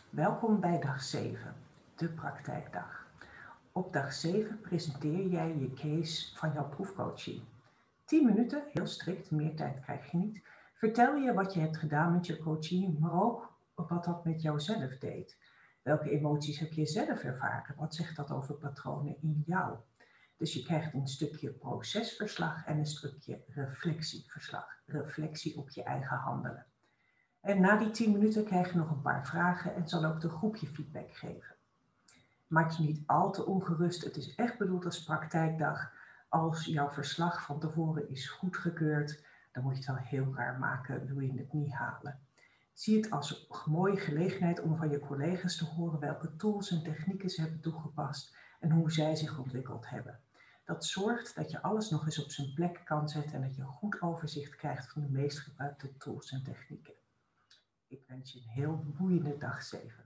Welkom bij dag 7, de praktijkdag. Op dag 7 presenteer jij je case van jouw proefcoaching. 10 minuten, heel strikt, meer tijd krijg je niet. Vertel je wat je hebt gedaan met je coaching, maar ook wat dat met jouzelf deed. Welke emoties heb je zelf ervaren? Wat zegt dat over patronen in jou? Dus je krijgt een stukje procesverslag en een stukje reflectieverslag. Reflectie op je eigen handelen. En na die 10 minuten krijg je nog een paar vragen en zal ook de groep je feedback geven. Maak je niet al te ongerust, het is echt bedoeld als praktijkdag. Als jouw verslag van tevoren is goedgekeurd, dan moet je het wel heel raar maken, wil je het niet halen. Zie het als een mooie gelegenheid om van je collega's te horen welke tools en technieken ze hebben toegepast en hoe zij zich ontwikkeld hebben. Dat zorgt dat je alles nog eens op zijn plek kan zetten en dat je een goed overzicht krijgt van de meest gebruikte tools en technieken. Ik wens je een heel boeiende dag 7.